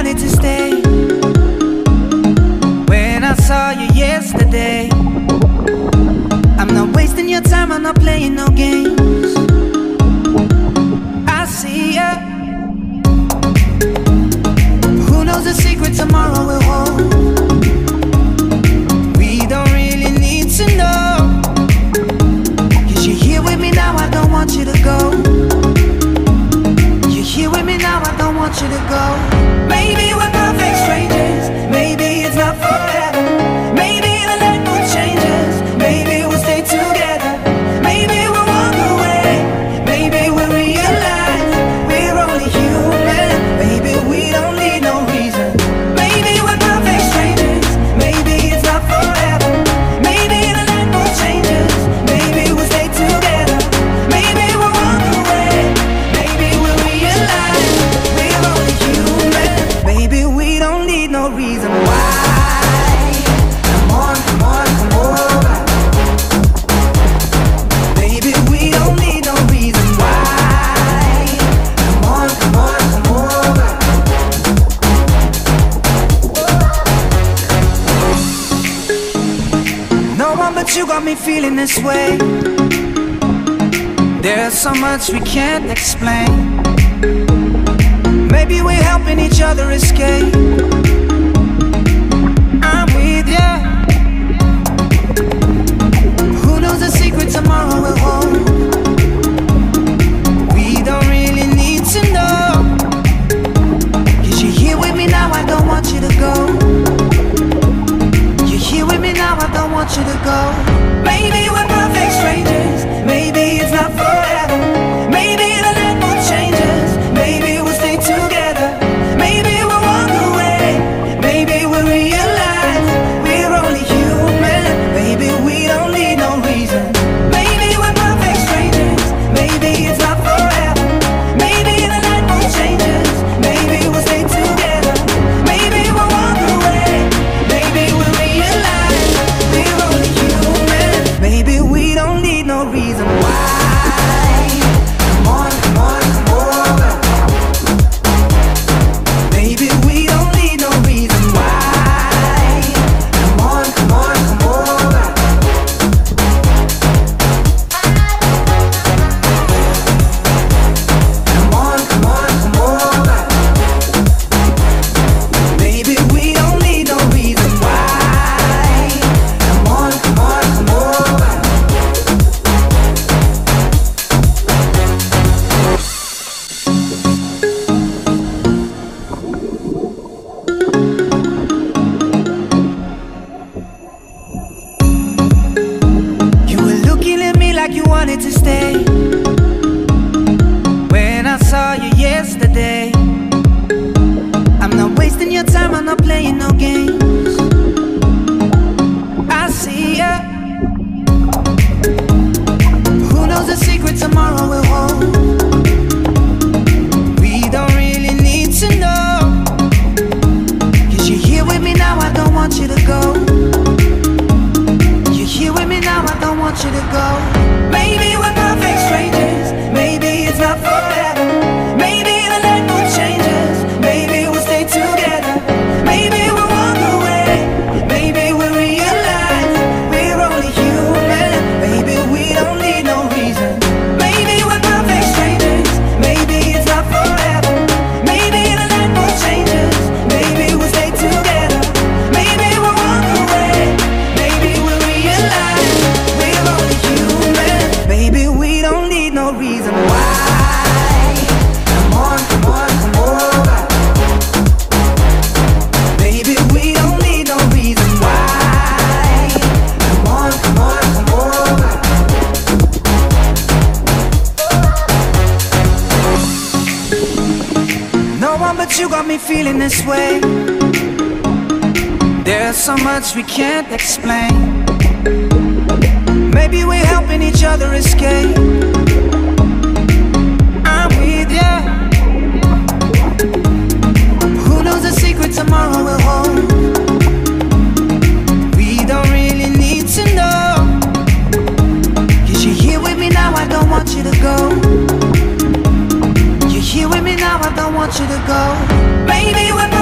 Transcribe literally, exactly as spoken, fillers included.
wanted to stay. When I saw you yesterday, I'm not wasting your time, I'm not playing no games. I see ya. Who knows the secret tomorrow will hold? We don't really need to know. Cause you're here with me now, I don't want you to go. You're here with me now, I don't want you to go. Maybe we're perfect strangers, maybe it's not forever. Maybe the night will change us, maybe we'll stay together. Maybe we'll walk away, maybe we'll realize we're only human. Maybe we don't need no reason. Maybe we're perfect strangers, maybe it's not forever. Maybe the night will change us, maybe we'll stay together. Maybe we'll walk away, maybe we'll realize we're only human. Maybe we don't need no reason why. Come on, come on, come over. Baby, we don't need no reason why. Come on, come on, come over. No one but you got me feeling this way. There's so much we can't explain. Maybe we're helping each other escape. I'm with ya. Who knows the secret tomorrow will hold? We don't really need to know. Cause you're here with me now, I don't want you to go. You're here with me now, I don't want you to go. Maybe we're perfect strangers, maybe it's not forever. Maybe the night will change us, maybe we'll stay together. Maybe we'll walk away, maybe we'll realize we're only human. Maybe we don't need no reason. Maybe we're perfect strangers, maybe it's not forever. Maybe the night will change us, maybe we'll stay together. Maybe we'll walk away, maybe we'll realize we're only human. Maybe we don't need no reason why. Come on, come on, come over. Maybe we don't need no reason why. Come on, come on, come over. Come on, come on, come over. Maybe we don't need no reason why. Come on, come on, come over. You were looking at me like you wanted to stay. When I saw you yesterday, I'm not wasting your time, I'm not playing no games. I see ya. Who knows the secret tomorrow will hold? We don't really need to know. Cause you're here with me now, I don't want you to go. You're here with me now, I don't want you to go. Maybe we're perfect strangers, maybe it's not forever. Maybe the night will change us, maybe we'll stay together. Maybe we'll walk away, maybe we'll realize we're only human. Maybe we don't need no reason. Maybe we're perfect strangers, maybe it's not forever. Maybe the night will change us, maybe we'll stay together. Maybe we'll walk away, maybe we'll realize we're only human. Maybe we don't need no reason why. Come on, come on, come over. Maybe we don't need no reason why. Come on, come on, come over. No one but you got me feeling this way. There's so much we can't explain. Maybe we're helping each other escape. I'm with ya. Who knows the secret tomorrow will hold? We don't really need to know. Cause you're here with me now, I don't want you to go. You're here with me now, I don't want you to go. Maybe we're